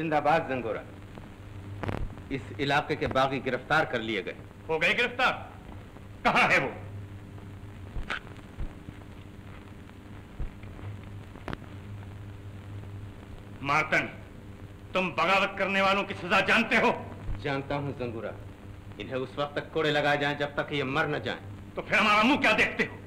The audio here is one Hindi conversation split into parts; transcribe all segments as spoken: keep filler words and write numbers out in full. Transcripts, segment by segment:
जिंदाबाद जंगोरा। इस इलाके के बागी गिरफ्तार कर लिए गए। हो गए गिरफ्तार? कहाँ है वो? मार्तन, तुम बगावत करने वालों की सजा जानते हो? जानता हूं जंगोरा। इन्हें उस वक्त तक कोड़े लगाए जाएं जब तक ये मर न जाएं। तो फिर हमारा मुंह क्या देखते हो?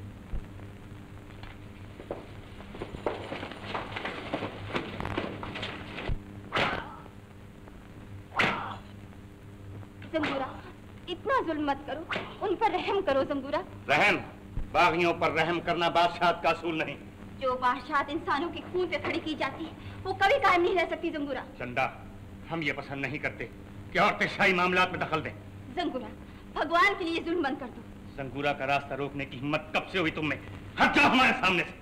जंगूरा, इतना जुल्म मत करो, उन पर रहम करो जंगूरा। रहम? बागियों पर रहम करना बादशाहत का असूल नहीं। जो बादशाहत इंसानों के खून पे खड़ी की जाती है वो कभी कायम नहीं रह सकती जंगूरा। चंदा, हम ये पसंद नहीं करते कि औरतें शाही मामलात में दखल दें। जंगूरा, भगवान के लिए जुल्म बंद कर दो। जंगूरा का रास्ता रोकने की हिम्मत कब से हुई तुम में? हट जाओ हमारे सामने से।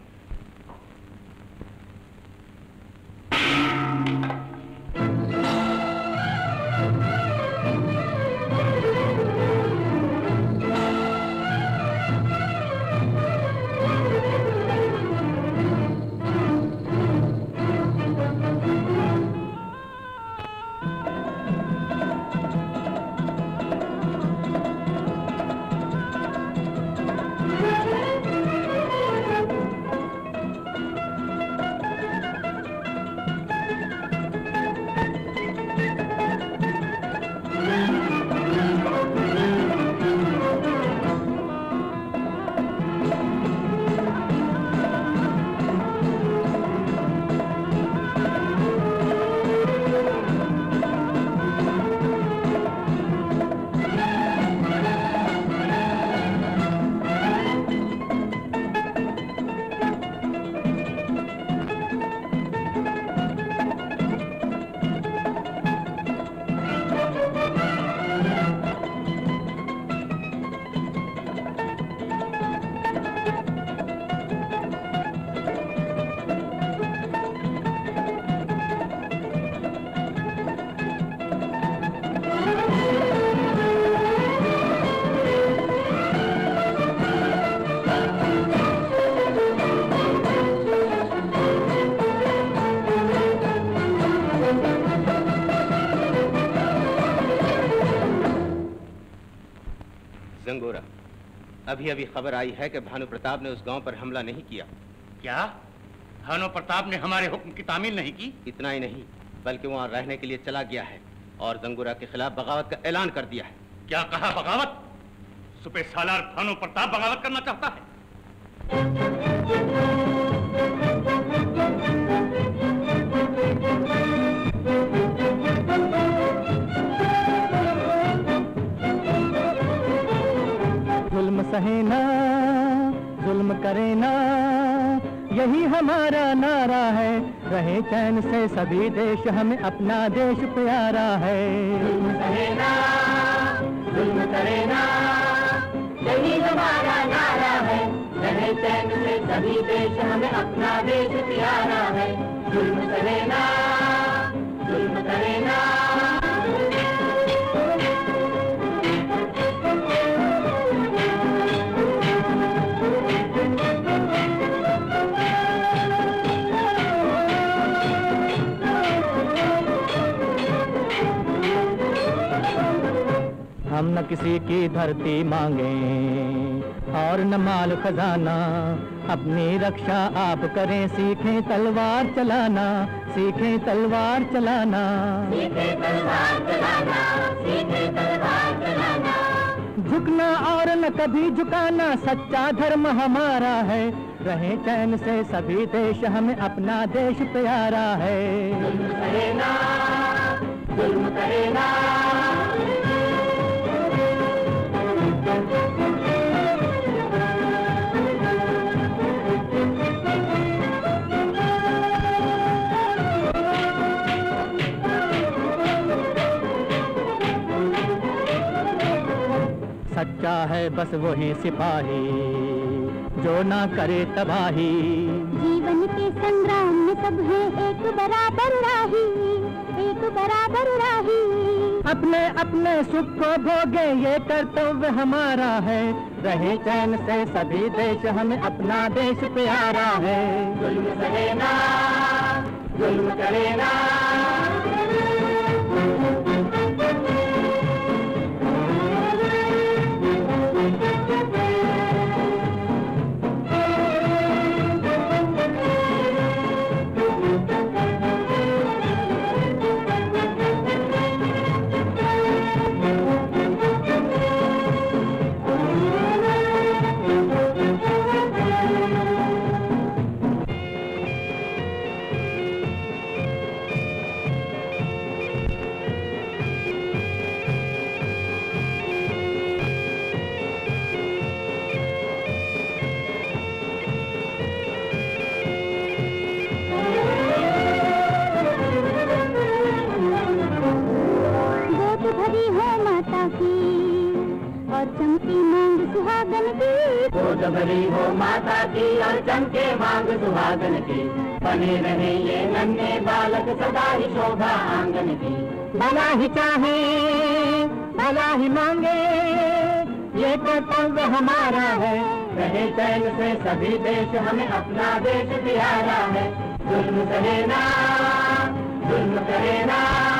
अभी अभी खबर आई है कि भानु प्रताप ने उस गांव पर हमला नहीं किया। क्या भानु प्रताप ने हमारे हुक्म की तामील नहीं की? इतना ही नहीं, बल्कि वहां रहने के लिए चला गया है और जंगूरा के खिलाफ बगावत का ऐलान कर दिया है। क्या कहा? बगावत? सुपे सालार भानु प्रताप बगावत करना चाहता है? जुल्म सहे ना, जुल्म करे ना, यही हमारा नारा है। रहे चैन से सभी देश, हमें अपना देश प्यारा है। जुल्म सहे ना, जुल्म करे ना, यही हमारा नारा है। रहे चैन से सभी देश, हमें अपना देश प्यारा है। जुल्म सहे ना, जुल्म करे ना। हम न किसी की धरती मांगे और न माल खजाना, अपनी रक्षा आप करें, सीखें तलवार चलाना, सीखें तलवार चलाना, सीखें तलवार चलाना, सीखें तलवार चलाना। झुकना और न कभी झुकाना, सच्चा धर्म हमारा है। रहे चैन से सभी देश, हमें अपना देश प्यारा है। जुल्म करे ना, जुल्म करे ना। सच्चा है बस वही सिपाही जो ना करे तबाही। जीवन के संग्राम में सब है एक बराबर राही, एक बराबर राही। अपने अपने सुख को भोगे ये कर्तव्य हमारा है। रहे चैन से सभी देश, हमें अपना देश प्यारा है। जुल्म सहे ना, जुल्म करे ना। की, और चमकी मांग सुहागन की। गोदभरी हो माता की और चमके मांग सुहागन की, बने रहे ये नन्हे बालक सदा ही शोभा आंगन की। भला ही चाहे भला ही मांगे, ये कर्तव्य हमारा है, रहे चैन से सभी देश हमें अपना देश प्यारा है। जुल्म सहे ना जुल्म करे ना,